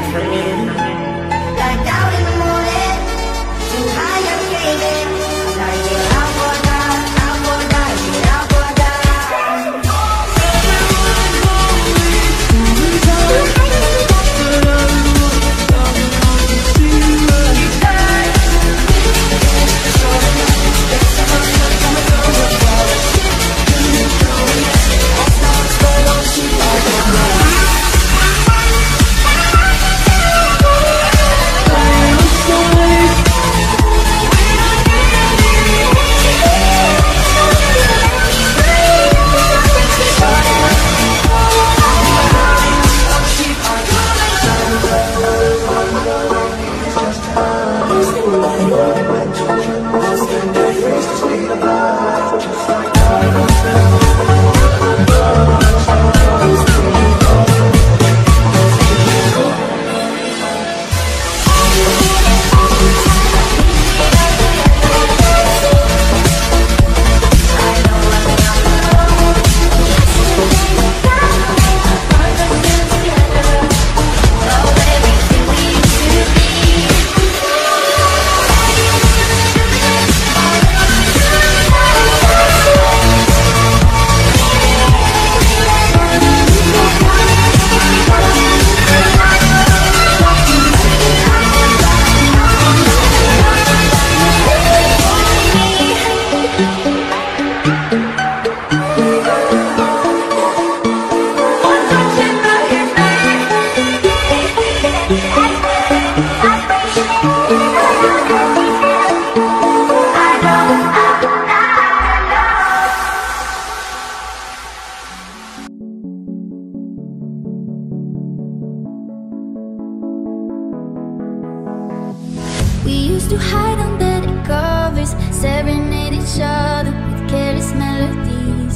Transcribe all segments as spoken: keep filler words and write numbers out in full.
We used to hide under the covers, serenade each other with careless melodies.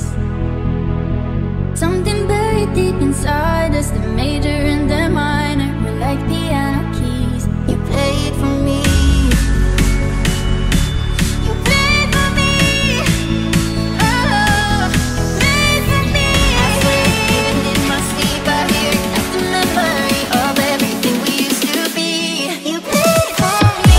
Something buried deep inside us, the major and the minor were like piano keys. You play it for me, you play it for me, oh, play it for me. I swear, even in my sleep I hear just the memory of everything we used to be. You play it for me.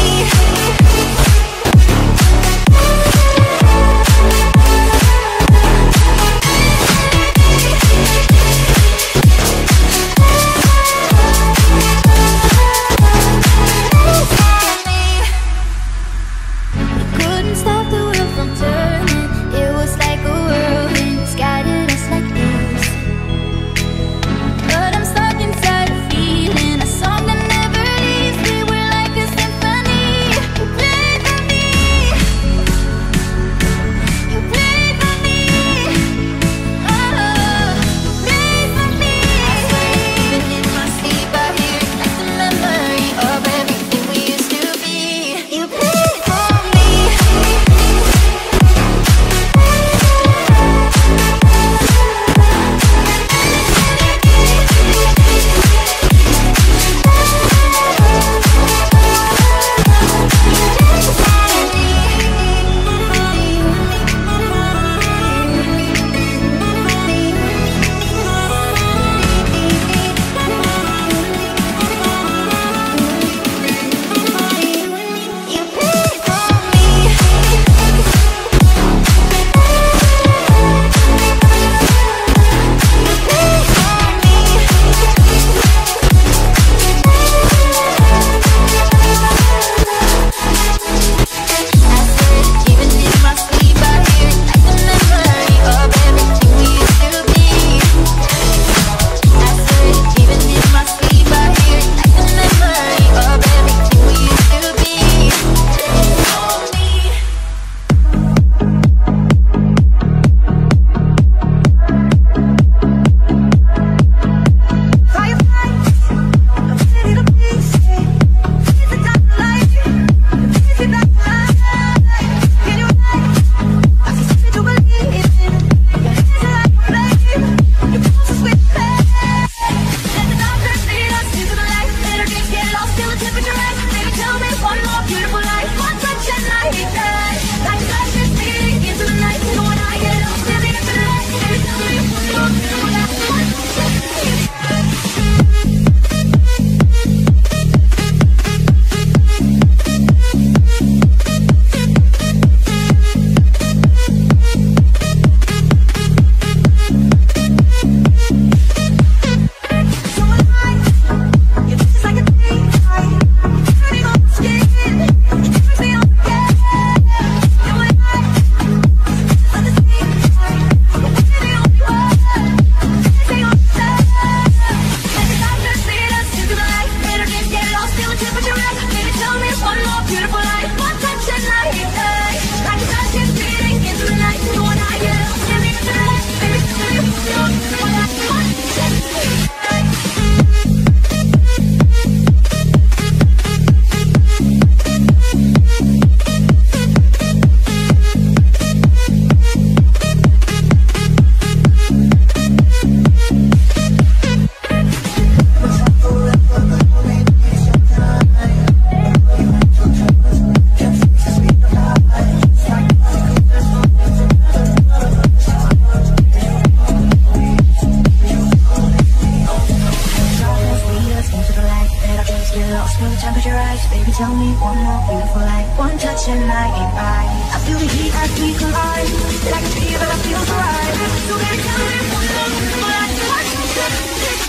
tell me one more beautiful lie. One touch and I ain't right. I feel the heat as we collide. Like a fever that feels right. So baby, tell me one more beautiful lie. One touch.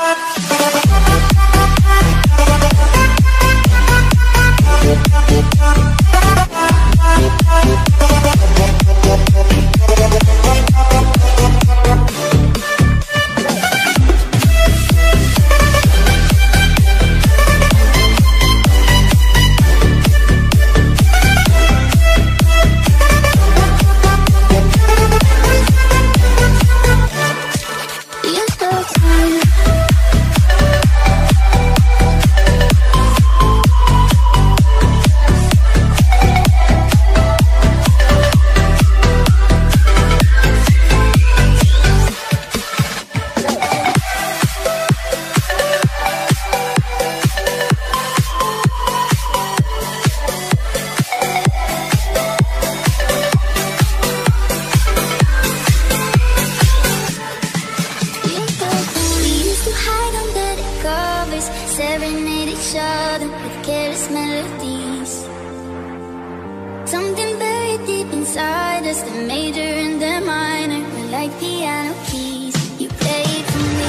Serenade each other with careless melodies. Something buried deep inside us, the major and the minor were like piano keys. You played for me.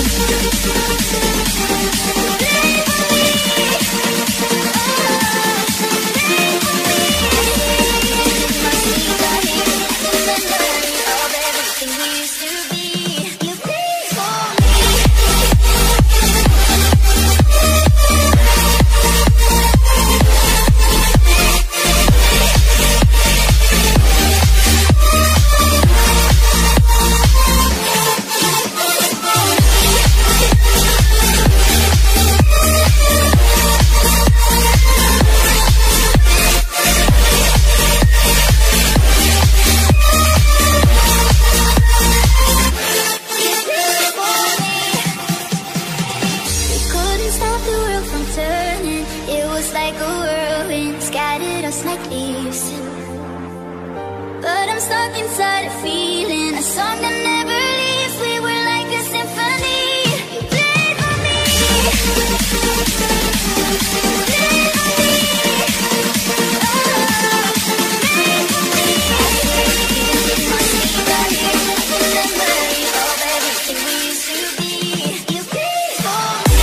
Like leaves, but I'm stuck inside a feeling, a song that never leaves. We were like a symphony. You played for me. You played for me. Oh, played for me. You must be right here in the memory of everything we used to be. You played for me.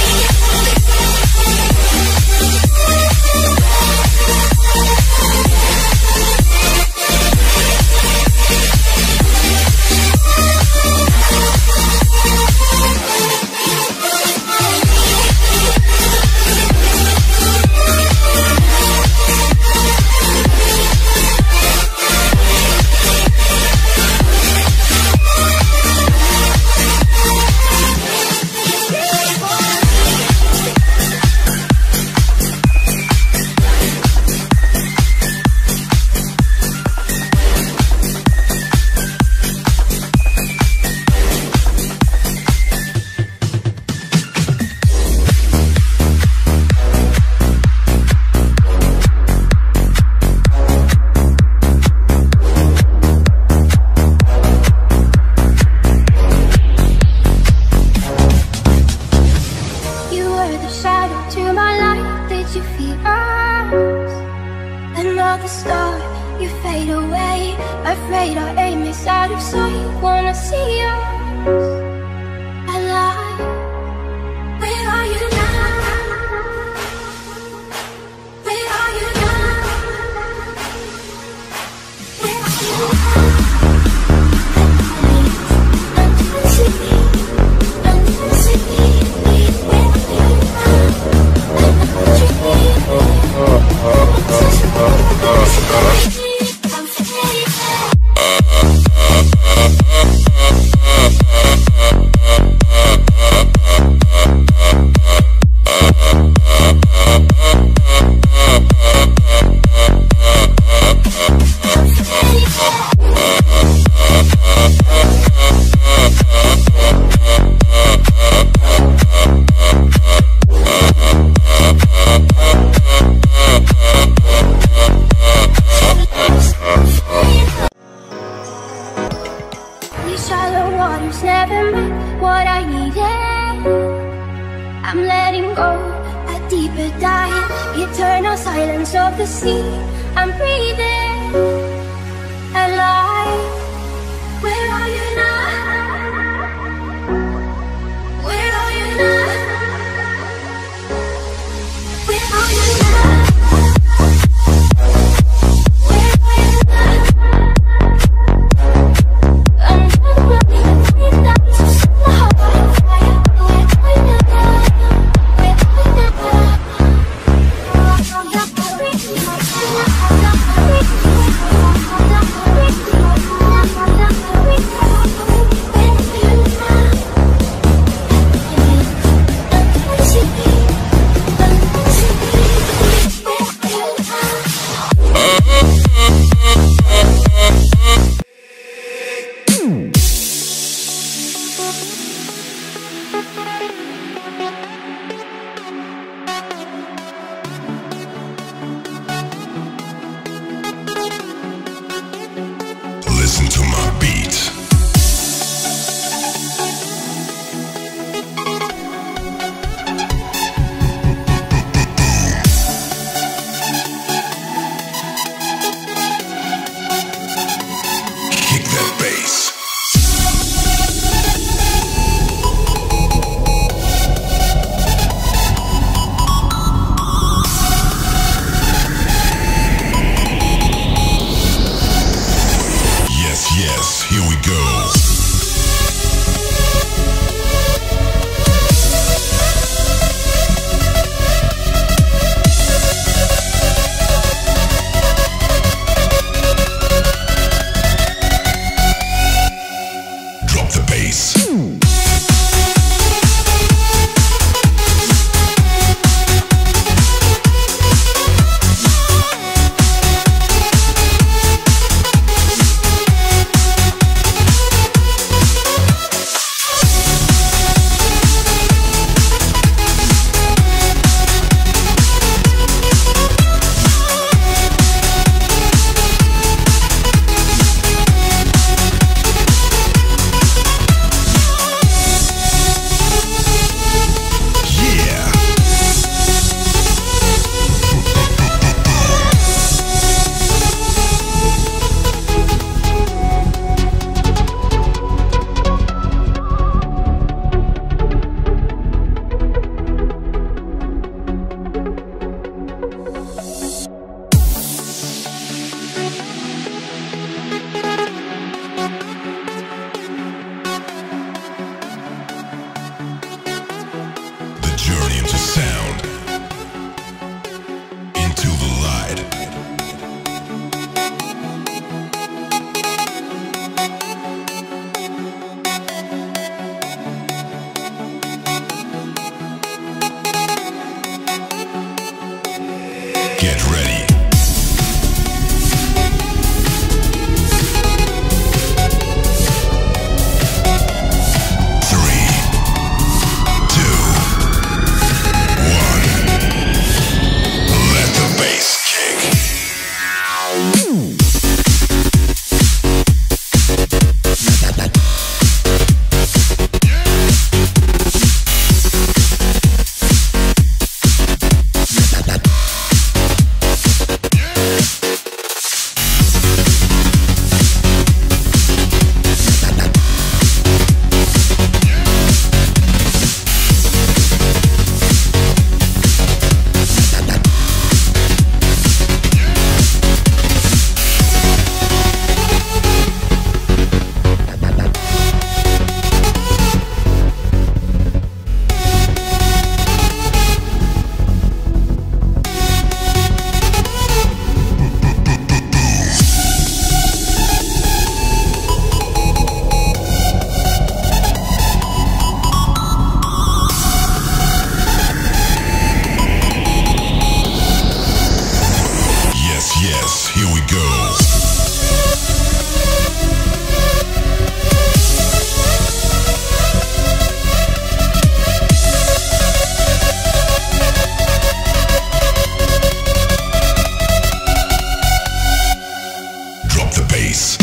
Another star, you fade away. Afraid our aim is out of sight. Wanna see us alive. Where are you now? Where are you now? Where are you now? Shallow waters never meant what I needed. I'm letting go, a deeper dive. Eternal silence of the sea. I'm breathing alive. Where are you now? Where are you now? the bass.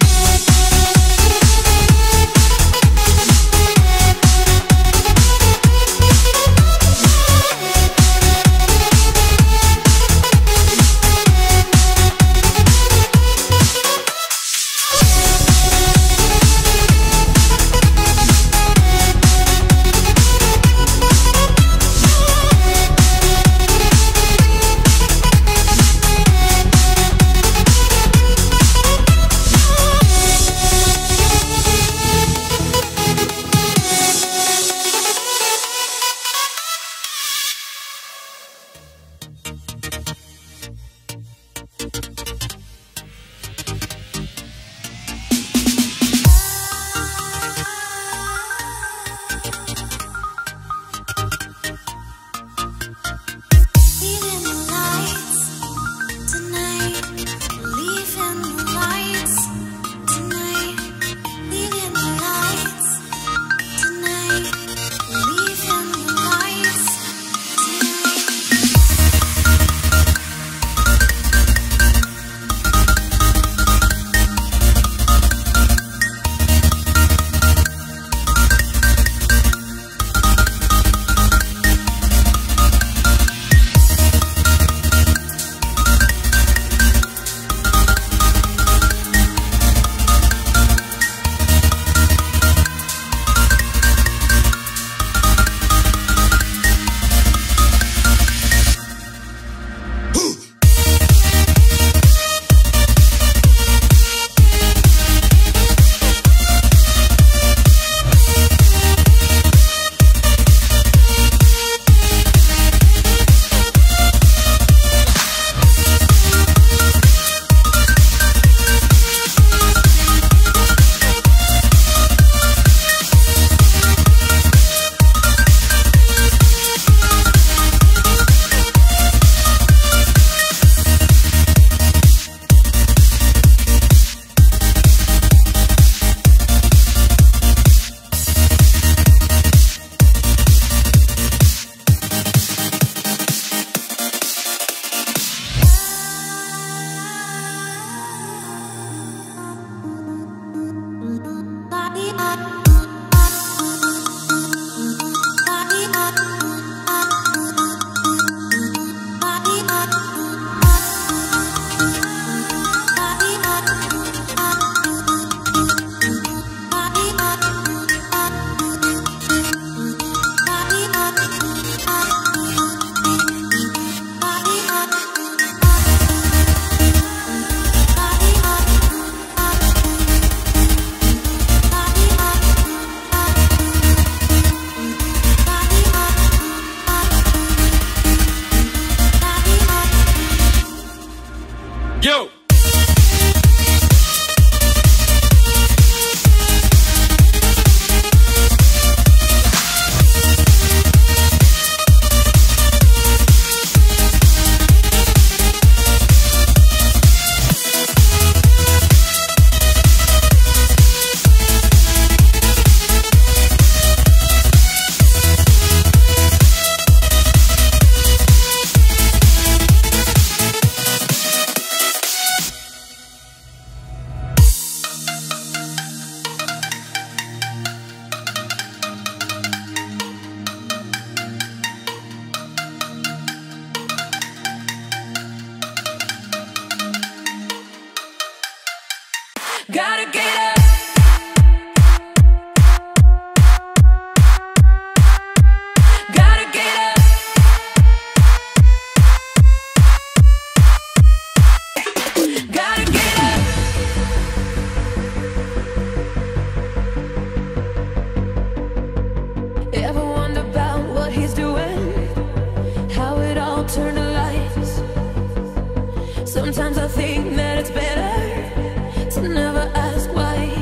Yo! Gotta get up. Gotta get up. Gotta get up. Ever wonder about what he's doing? How it all turned to lights. Sometimes I think that it's better to never ask why.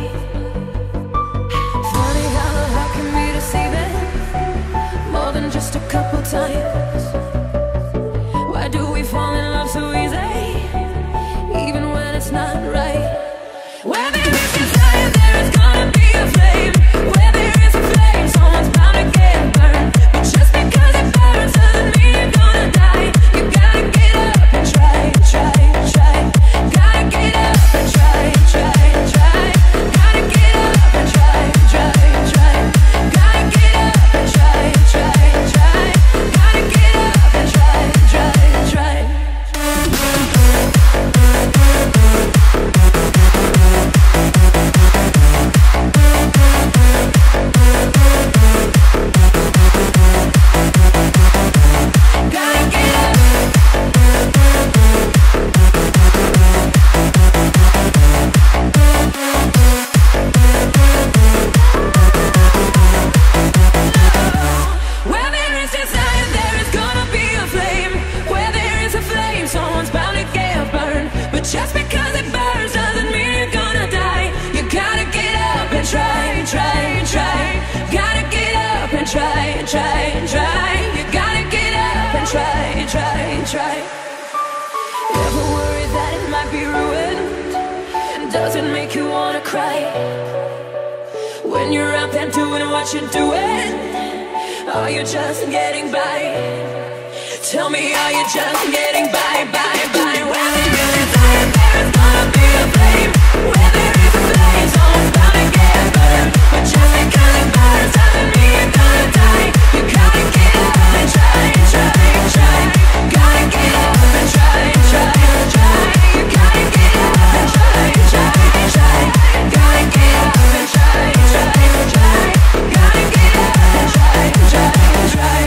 doesn't make you wanna cry. When you're up and doing what you're doing, are you just getting by? Tell me, are you just getting by, by, by? Well, it really time there's gonna be a flame. Where there is a flame, someone's gonna get burned. But just because it burns doesn't mean you're gonna die. You gotta get up and try, try, try. Gotta get up and try, try, try. You gotta get up and try, try, try. Gotta get up and try, try, try. Gotta get up and try, try, try.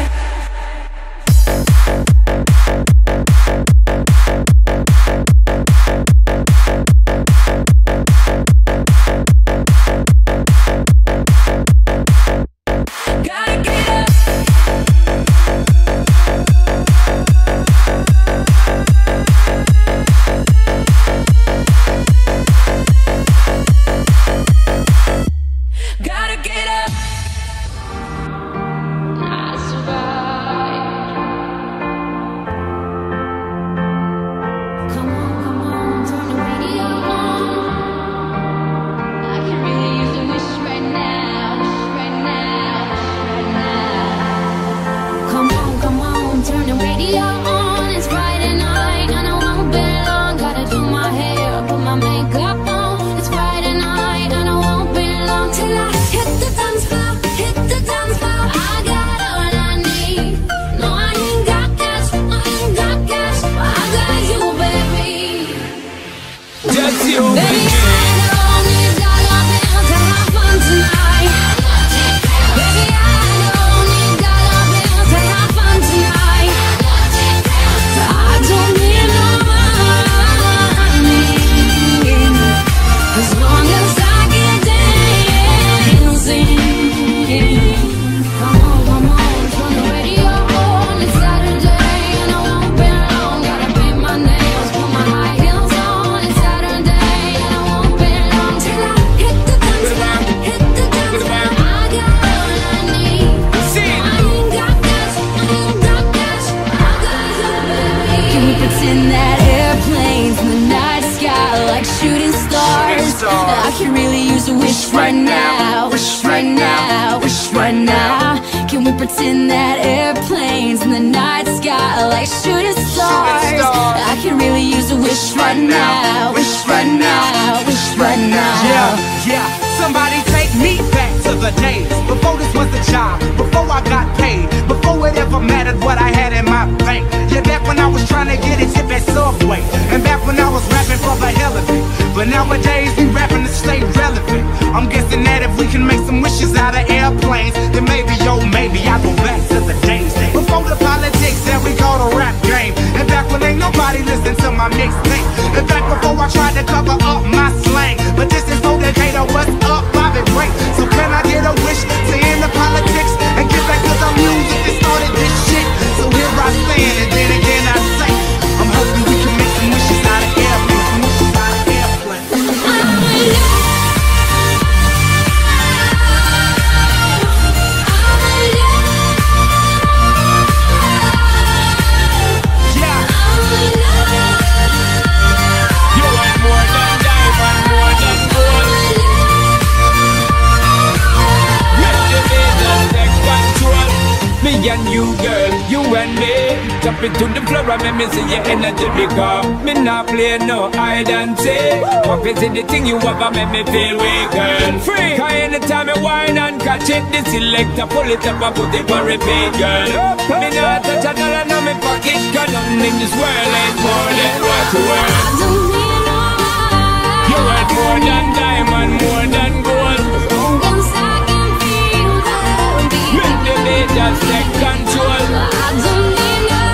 To the floor and make me see your energy pick up. Me not play no hide and seek. Walk into the thing you have and make me feel weak, girl. Free. Cause anytime I whine and catch it, the selector pull it up and put it for repeat, girl. Me not touch a dollar in my pocket, cause nothing in this world ain't more than what you worth. I don't need no life. You worth more than diamond, more than gold. Once I can feel that beat, make the beat just take control. I don't need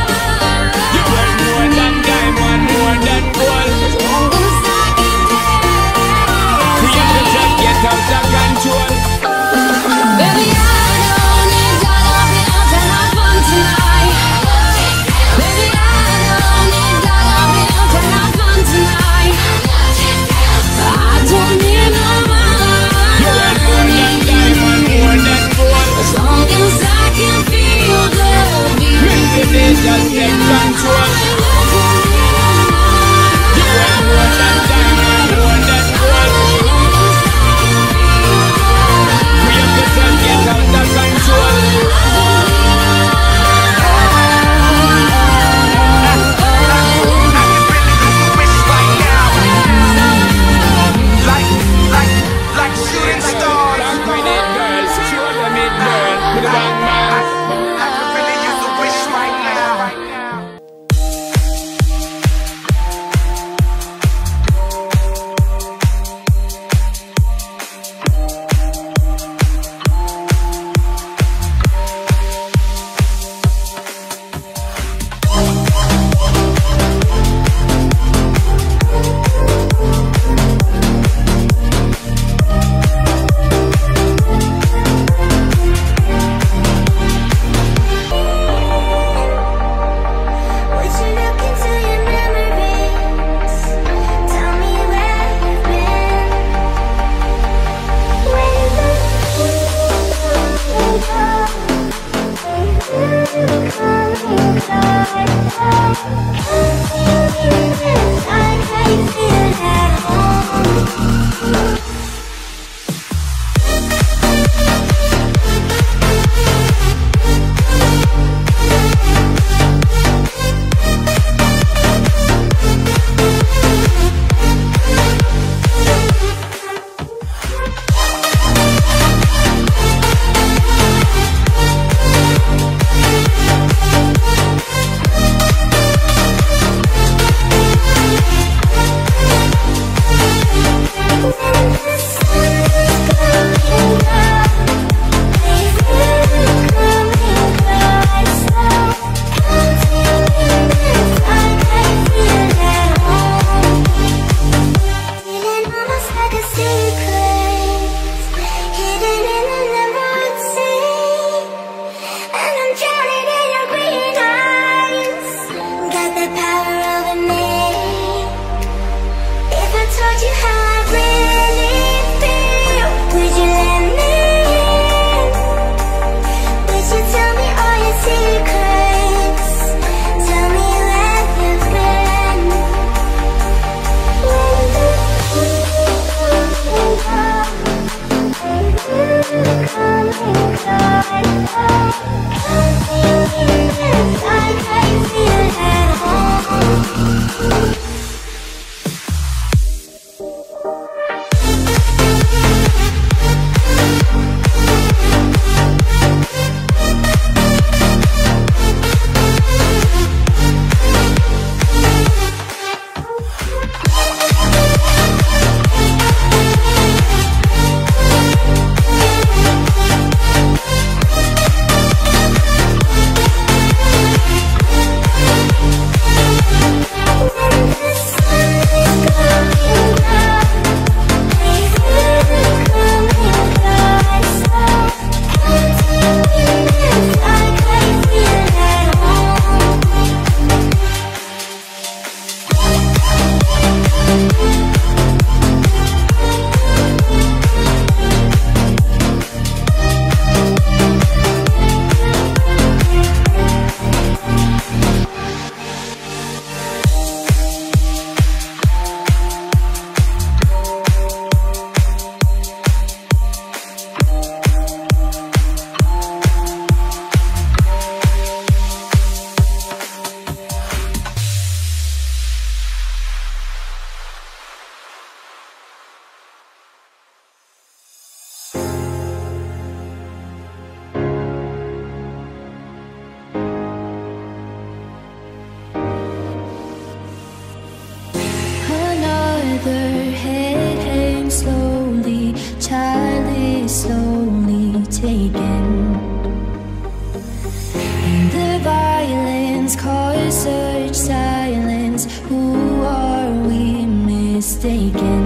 more than gold. once I can dance. We have to just get out of control. Baby, I don't need dollar bills to have fun tonight. Baby, I don't need dollar bills to have fun tonight.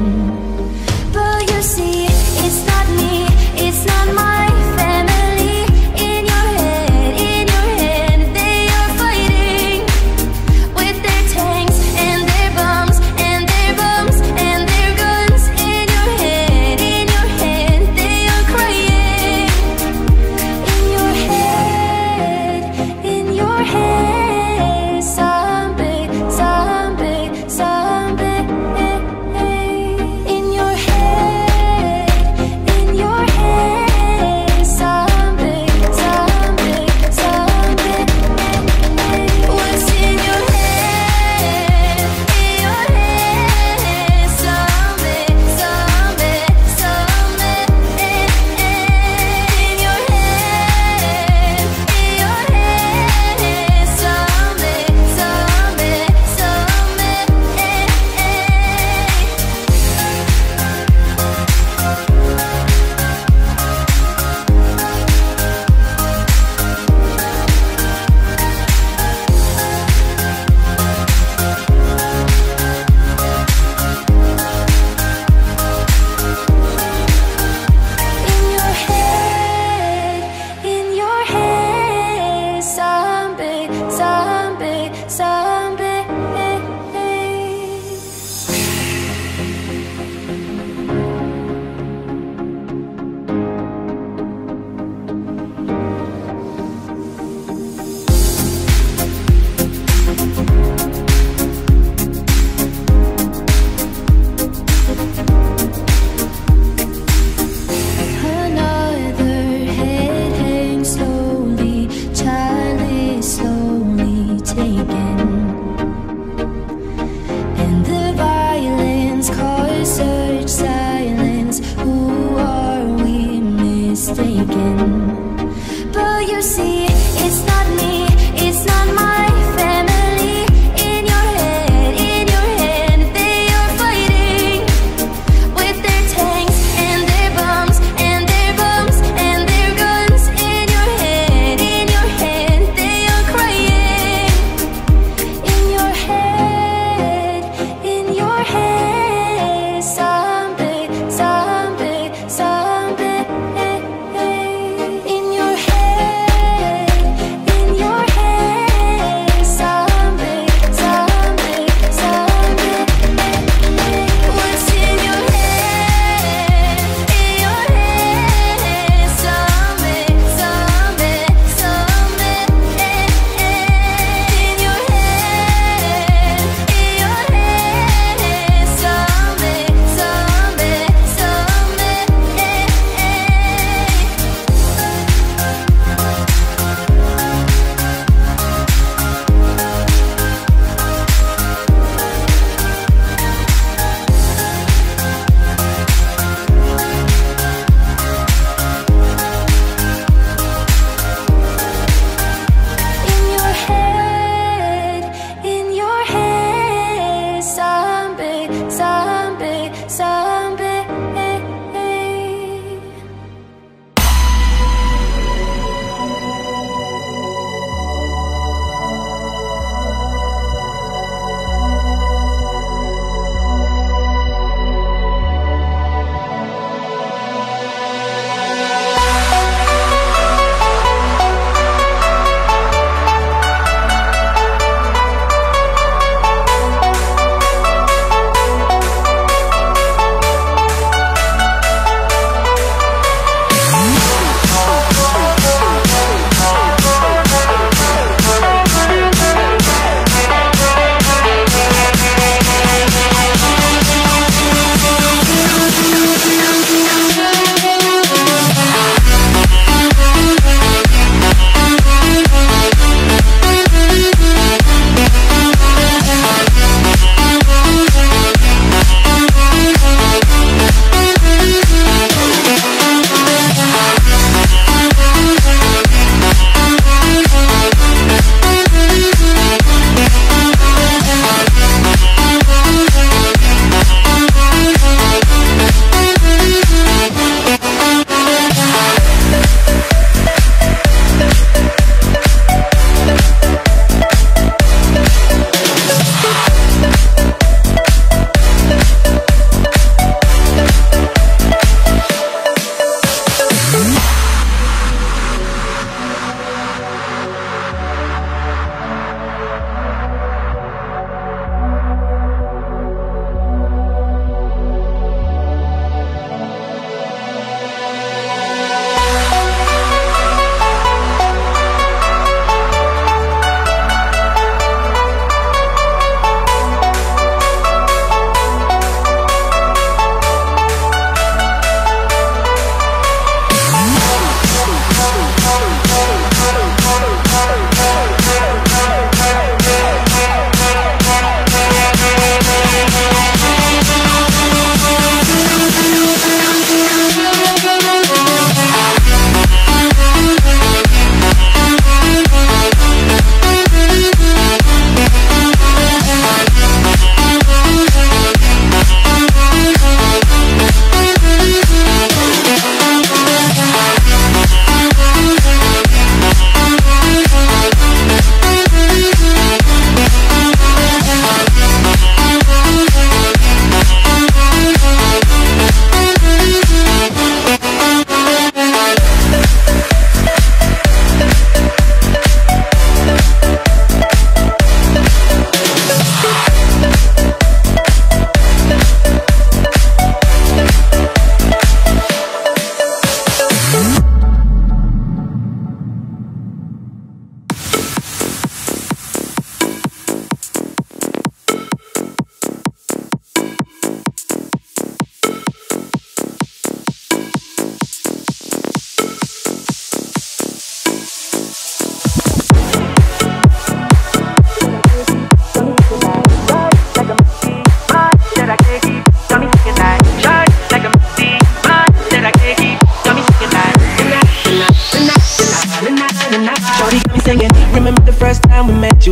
But you see, it's not me, it's not my family. In your head, in your head, they are fighting with their tanks and their bombs and their bombs and their guns. In your head, in your head, they are crying. In your head, in your head, zombie, zombie, zombie. In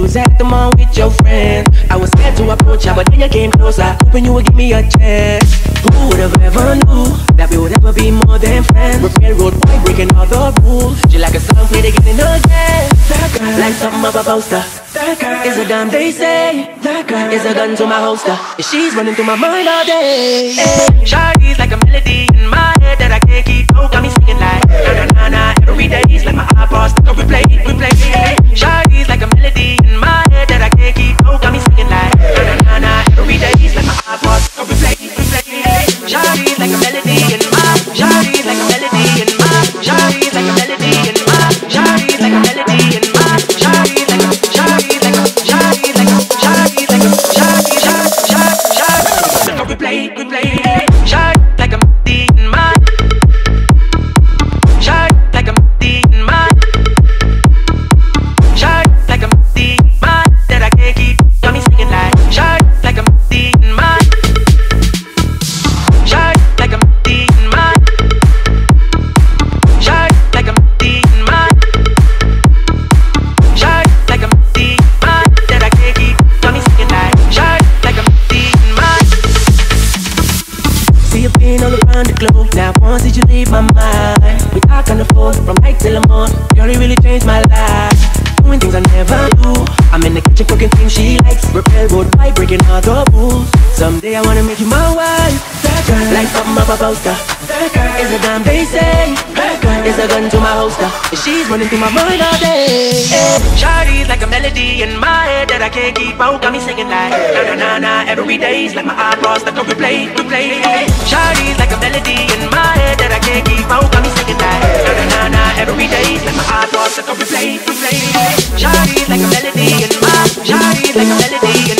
was at the mall with your friend. I was scared to approach her, but then you came closer, hoping you would give me a chance. Who would have ever knew that we would ever be more than friends? We're railroad boy breaking all the rules. She like a song played again and again. That girl, like something of a poster. That girl is a damn they say. That girl is a gun to my holster. And she's running through my mind all day. Hey, Shawty's like a melody in my head that I can't keep out. Got me singing like na na na na every day. It's like my iPod stuck on replay, replay. Shawty's like a melody in my head that I can't keep out. Got me singing like na na na na every day. It's like my iPod stuck on replay, replay. Shawty's like a melody in my. Shawty's like a melody in my. Shawty's like a melody in my. Shawty's like a melody in my. Shawty's like a. Shawty's like a. Shawty's like a. Shawty's like a. Shawty's shawty shawty shawty. Stuck on replay, replay. Shawty like a melody in my. Shawty like a melody in my. Shawty like a melody in my that I can't keep. Got me singing like shawty like a melody in my. Shawty like a melody in my. Shawty like a melody in my. Shawty like a melody in my that I can't keep. Got me singing like shawty like a melody in my. See you being all around the globe. Now once did you leave my mind? We talk on the phone from night till the morning. Girl, you really changed my life. Doing things I never do. I'm in the kitchen cooking things she likes. Repel road by breaking all the rules. Someday I wanna make you my wife. That girl, like something of a poster. That girl is a damn they say. That girl is a gun to my holster. And she's running through my mind all day. Hey, Shawty's like a melody in my head that I can't keep out. Got me singing like na na na na every day. It's like my iPod stuck on replay, replay. Shawty's like a melody in my head that I can't keep out. Got me singing like na na na na every day. It's like my iPod stuck on replay, replay. Shawty's like a melody in my. Shawty's like a melody in